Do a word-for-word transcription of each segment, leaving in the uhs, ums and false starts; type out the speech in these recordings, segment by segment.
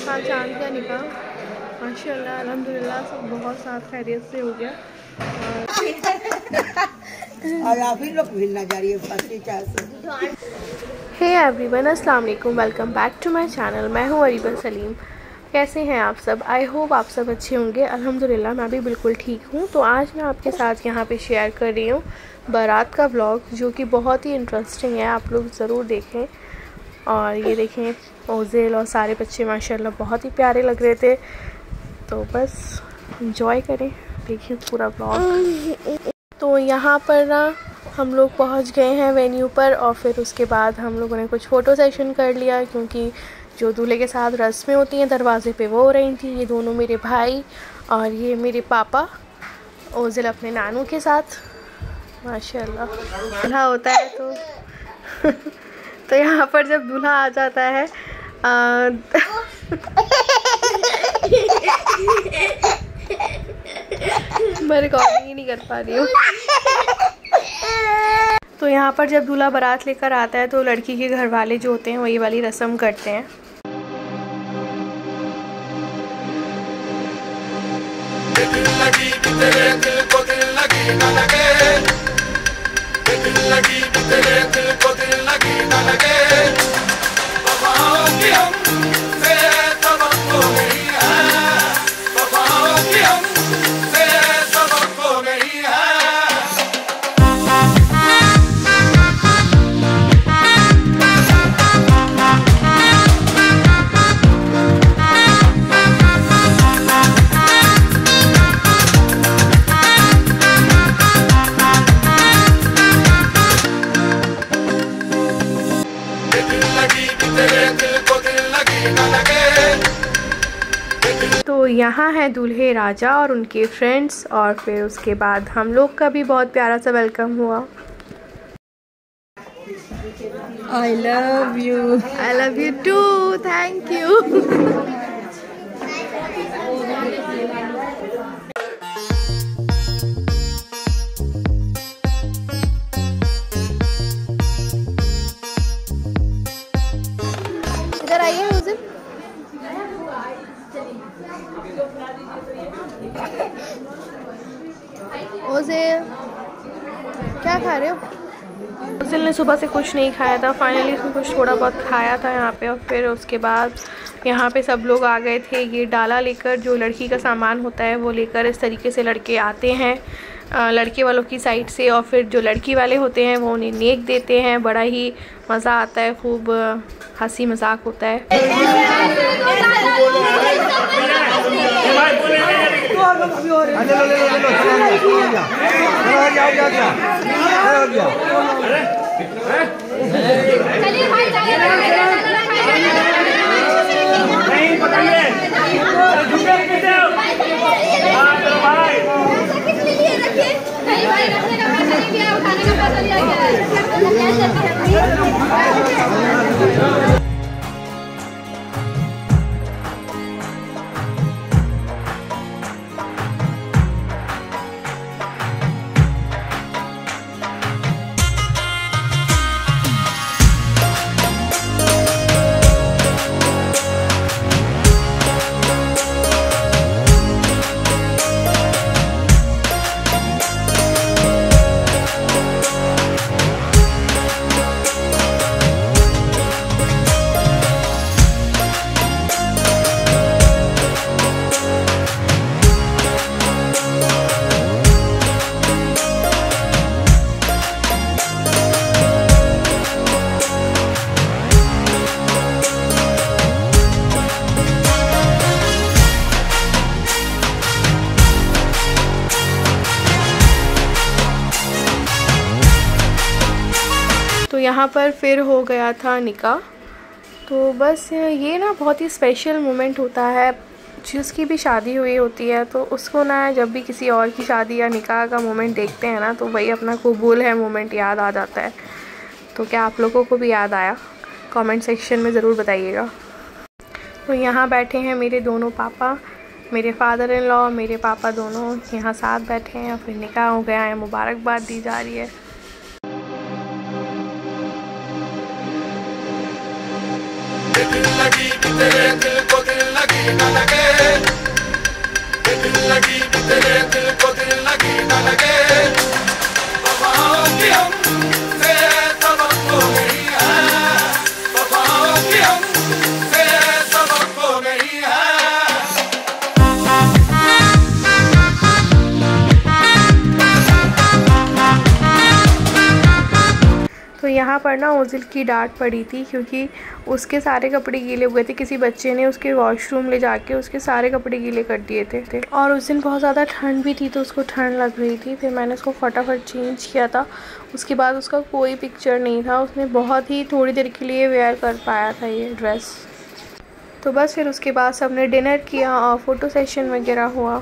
साथ चांद का निकाह माशाल्लाह अल्हम्दुलिल्लाह सब बहुत साफ खैरियत से हो गया। हे एवरीवन, अस्सलाम वालेकुम, welcome back to my channel. मैं हूँ अरीबा सलीम। कैसे हैं आप सब? आई होप आप सब अच्छे होंगे। अल्हम्दुलिल्लाह मैं भी बिल्कुल ठीक हूँ। तो आज मैं आपके साथ यहाँ पे शेयर कर रही हूँ बारात का व्लॉग, जो कि बहुत ही इंटरेस्टिंग है, आप लोग ज़रूर देखें। और ये देखें ओज़ेल और सारे बच्चे माशाल्लाह बहुत ही प्यारे लग रहे थे। तो बस इंजॉय करें, देखिए पूरा व्लॉग। तो यहाँ पर ना हम लोग पहुँच गए हैं वेन्यू पर, और फिर उसके बाद हम लोगों ने कुछ फ़ोटो सेशन कर लिया, क्योंकि जो दूल्हे के साथ रस्में होती हैं दरवाजे पे वो हो रही थी। ये दोनों मेरे भाई और ये मेरे पापा, ओज़ेल अपने नानू के साथ माशाल्लाह। दूल्हा होता है तो तो यहाँ पर जब दूल्हा आ जाता है आ, मैं रिकॉर्डिंग ही नहीं कर पा रही हूँ। तो यहाँ पर जब दूल्हा बारात लेकर आता है तो लड़की के घर वाले जो होते हैं वो ये वाली रस्म करते हैं। तो यहाँ है दूल्हे राजा और उनके फ्रेंड्स, और फिर उसके बाद हम लोग का भी बहुत प्यारा सा वेलकम हुआ। I love you. I love you too. Thank you. इधर आइए हुज़ैल। ओज़ेल क्या खा रहे हो? ओज़ेल ने सुबह से कुछ नहीं खाया था, फाइनली उसने कुछ थोड़ा बहुत खाया था यहाँ पे। और फिर उसके बाद यहाँ पे सब लोग आ गए थे ये डाला लेकर, जो लड़की का सामान होता है वो लेकर। इस तरीके से लड़के आते हैं लड़के वालों की साइड से, और फिर जो लड़की वाले होते हैं वो उन्हें नेक देते हैं। बड़ा ही मज़ा आता है, खूब हंसी मजाक होता है। तो यहाँ पर फिर हो गया था निकाह। तो बस ये ना बहुत ही स्पेशल मोमेंट होता है, जिसकी भी शादी हुई होती है तो उसको ना जब भी किसी और की शादी या निकाह का मोमेंट देखते हैं ना तो वही अपना कबूल है मोमेंट याद आ जाता है। तो क्या आप लोगों को भी याद आया? कमेंट सेक्शन में ज़रूर बताइएगा। तो यहाँ बैठे हैं मेरे दोनों पापा, मेरे फादर इन लॉ, मेरे पापा दोनों यहाँ साथ बैठे हैं। फिर निकाह हो गया है, मुबारकबाद दी जा रही है। दिल लगी कि तेरे दिल को दिल लगी यहाँ पर ना ओजिल की डांट पड़ी थी क्योंकि उसके सारे कपड़े गीले हुए थे। किसी बच्चे ने उसके वॉशरूम ले जाके उसके सारे कपड़े गीले कर दिए थे, थे। और उस दिन बहुत ज़्यादा ठंड भी थी तो उसको ठंड लग रही थी। फिर मैंने उसको फटाफट चेंज किया था। उसके बाद उसका कोई पिक्चर नहीं था, उसने बहुत ही थोड़ी देर के लिए वेयर कर पाया था ये ड्रेस। तो बस फिर उसके बाद सबने डिनर किया और फ़ोटो सेशन वगैरह हुआ।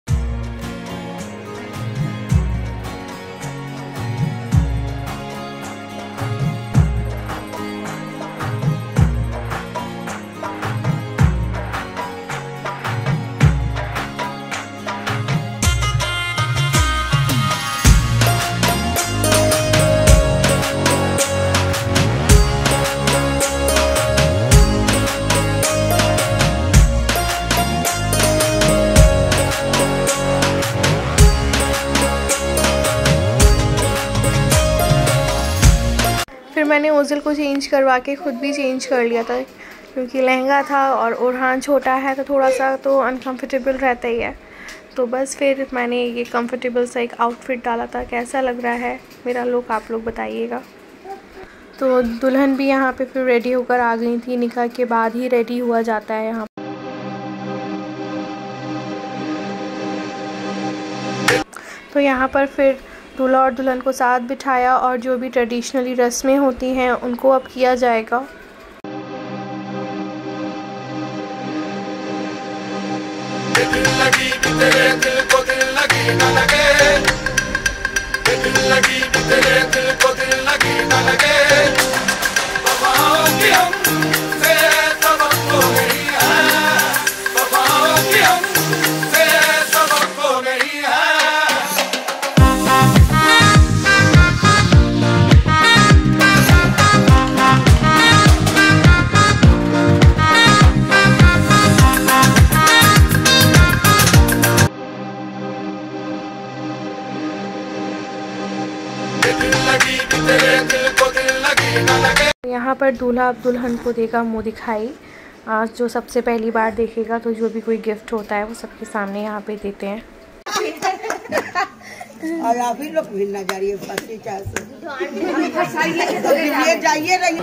फिर मैंने ओजिल को चेंज करवा के ख़ुद भी चेंज कर लिया था क्योंकि लहंगा था और ओरहान छोटा है तो थोड़ा सा तो अनकंफर्टेबल रहता ही है। तो बस फिर मैंने ये कंफर्टेबल सा एक आउटफिट डाला था। कैसा लग रहा है मेरा लुक आप लोग बताइएगा। तो दुल्हन भी यहाँ पे फिर रेडी होकर आ गई थी। निकाह के बाद ही रेडी हुआ जाता है यहाँ। तो यहाँ पर फिर दूल्हा और दुल्हन को साथ बिठाया और जो भी ट्रेडिशनली रस्में होती हैं उनको अब किया जाएगा। दिल लगी तेरे दिल को दिल लगी न लगे, दिल लगी तेरे दिल को दिल लगी न लगे, वफाओं की हमसे सबक को नहीं है, वफाओं की हमसे सबक को नहीं है। यहाँ पर दूल्हा अब दुल्हन को देगा मुँह दिखाई। आज जो सबसे पहली बार देखेगा तो जो भी कोई गिफ्ट होता है वो सबके सामने यहाँ पे देते हैं। और आप ही लोग भी ना जाइए फंसी चाहिए जाइए रही।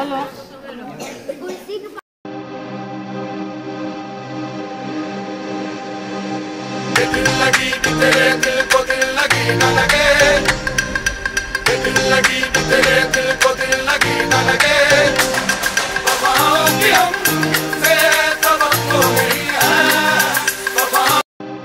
दिल लगी तेरे दिल को दिल लगी न लगे, दिल लगी तेरे दिल को दिल लगी न लगे, वफाओं की हमसे सबक को नहीं है, वफाओं।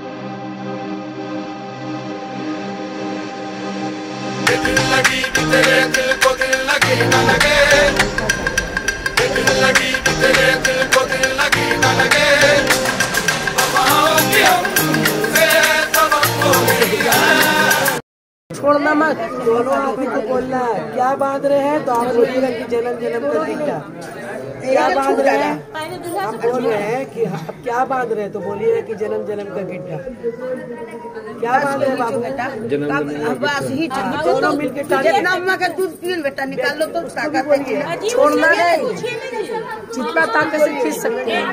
दिल लगी तेरे दिल को दिल लगी न लगे, दिल लगी तेरे दिल को दिल लगी न लगे, वफाओं की हमसे सबक को नहीं है। छोड़ना मत, दोनों आप ही को बोलना है। क्या बांध रहे हैं तो आप बोलिएगा कि जन्म जन्म का गिट्टा। क्या बांध रहे हैं हम बोल रहे हैं कि अब क्या बांध रहे हैं तो बोलिएगा कि जन्म जन्म का गिट्टा। क्या बांध रहे हैं बाबू? बस ही दोनों मिलकर जितना अम्मा का दूध पियो बेटा निकाल लो तो ताकत है। छोड़ना नहीं, जितना ताकत से खींच सकते हैं।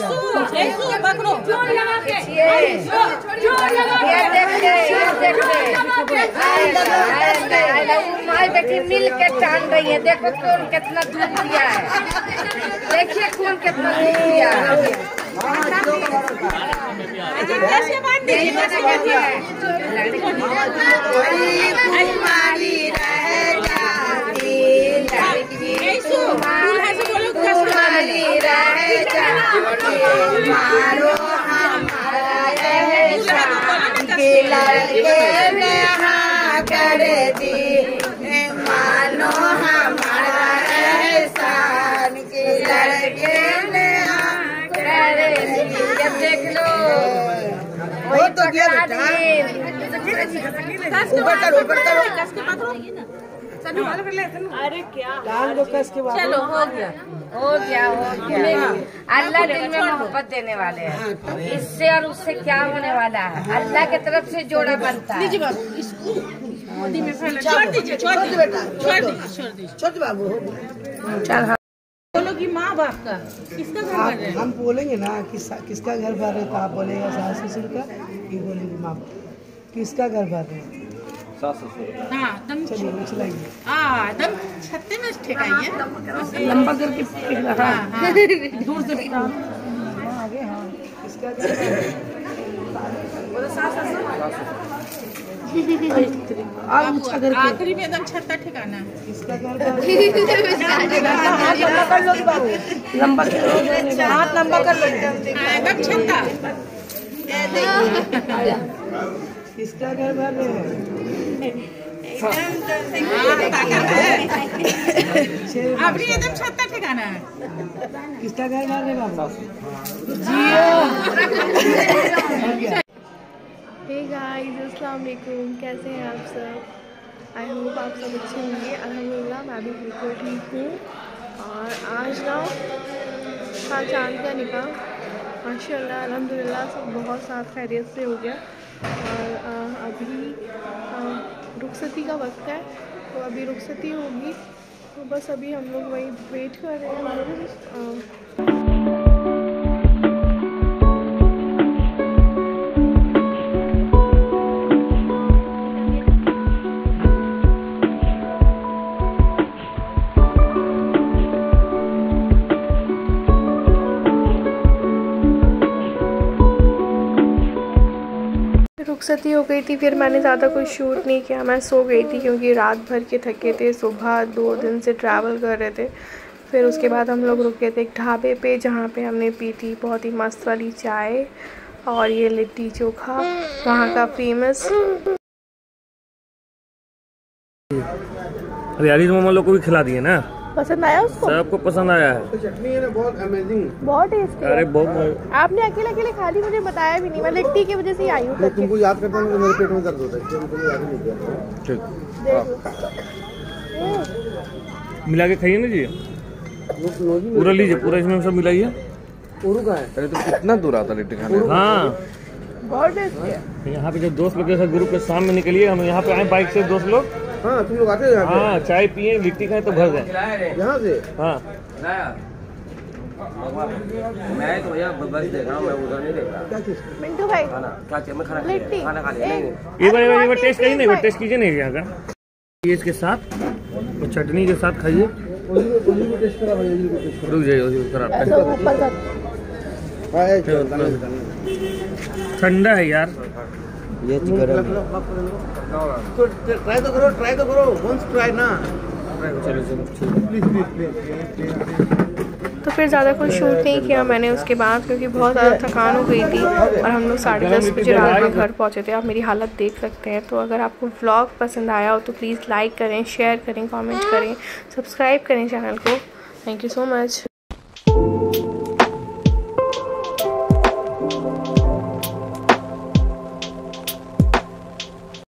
माई बेटी मिल के टान रही है। देखो कौन कितना दूध दिया है, देखिए कौन कितना दूध दिया है। मारो कर दी मानो हमारा एहसान के लड़के ने कर दी। देख लो वो तो गया बेटा। ऊपर करो ऊपर करो। अरे क्या चलो हो गया हो गया हो गया। अल्लाह दिल में मोहब्बत देने वाले हैं। इससे और उससे क्या होने वाला है? अल्लाह की तरफ से जोड़ा बनता है। छोटे बाबू चल हाँ बोलो कि माँ बाप का किसका घर भर रहे हैं? हम बोलेंगे ना किस किसका घर भर रहे तो आप बोलेगा सास ससुर का, ये बोलेंगे माँ किसका घर भर रहे। हाँ दम हाँ दम छत्ते में ठेकाइए लंबा करके हाँ हाँ दूर से आगे। हाँ आखिरी में एकदम छत्ता ठिकाना है। लंबा हाथ लंबा कर लो एकदम छत्ता। किसका घर भर में अभी एकदम छत्ता ठिकाना है। किसका घर भर में बाबा? हे गाइस, अस्सलाम वालेकुम, कैसे हैं आप सब? आई होप आप सब अच्छे होंगे। अल्हम्दुलिल्लाह मैं भी बिल्कुल ठीक हूँ। और आज ना था चांद का निकाह, माशाल्लाह अल्हम्दुलिल्लाह सब बहुत साथ खैरियत से हो गया। और आ, अभी आ, रुखसती का वक्त है, तो अभी रुखसती होगी, तो बस अभी हम लोग वही वेट कर रहे हैं। रुखसती हो गई थी, फिर मैंने ज़्यादा कुछ शूट नहीं किया, मैं सो गई थी क्योंकि रात भर के थके थे, सुबह दो दिन से ट्रैवल कर रहे थे। फिर उसके बाद हम लोग रुके थे एक ढाबे पे, जहाँ पे हमने पी थी बहुत ही मस्त वाली चाय और ये लिट्टी चोखा वहाँ का फेमस। अरे यार मामा लोग को भी खिला दिए ना, पसंद आया उसको? सबको पसंद आया है। चटनी है ना बहुत अमेजिंग, बहुत टेस्टी। अरे बहुत। आपने अकेले अकेले खा ली, मुझे बताया भी नहीं, मैं लिट्टी की वजह से ही आई हूँ। तुमको याद करता हूँ, मेरे पेट में दर्द होता है, तुमको याद नहीं किया। ठीक, मिला के खाइए ना जी, पूरा लीजिए, पूरा इसमें सब मिलाइए। उरु का है। अरे तो कितना दूर आता लिट्टी खाने? हाँ बहुत टेस्टी है। यहाँ पे जब दोस्त लोग के साथ ग्रुप के शाम में निकलिए, हम यहाँ पे आए बाइक से दोस्त लोग। हाँ तुम लोग आते हैं? हाँ चाय पिए, लिट्टी खाए तो भर गए यहाँ से। हाँ मैं तो भैया बस देख रहा हूँ, मैं उधर नहीं देख रहा। क्या चीज़? मिंटू भाई खाना क्या चाहिए? मैं खाना लिट्टी खाना खा लिया। नहीं, एक बार एक बार टेस्ट करिए ना, एक बार टेस्ट कीजिए ना यहाँ का, ये इसके साथ और चटनी के साथ खाइए। रुक जाइए, ठंडा है यार ये चिकन तो ट्राई तो करो, ट्राई तो करो, वंस ट्राई ना। तो फिर ज़्यादा कुछ शूट नहीं किया मैंने उसके बाद, क्योंकि बहुत ज़्यादा थकान हो गई थी और हम लोग साढ़े दस बजे रात में घर पहुँचे थे। आप मेरी हालत देख सकते हैं। तो अगर आपको व्लॉग पसंद आया हो तो प्लीज़ लाइक करें, शेयर करें, कमेंट करें, सब्सक्राइब करें चैनल को। Thank you so much.